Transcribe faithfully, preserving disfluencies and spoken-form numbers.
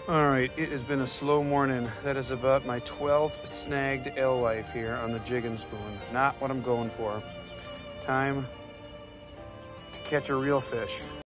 All right, it has been a slow morning. That is about my twelfth snagged alewife here on the jig and spoon. Not what I'm going for. Time to catch a real fish.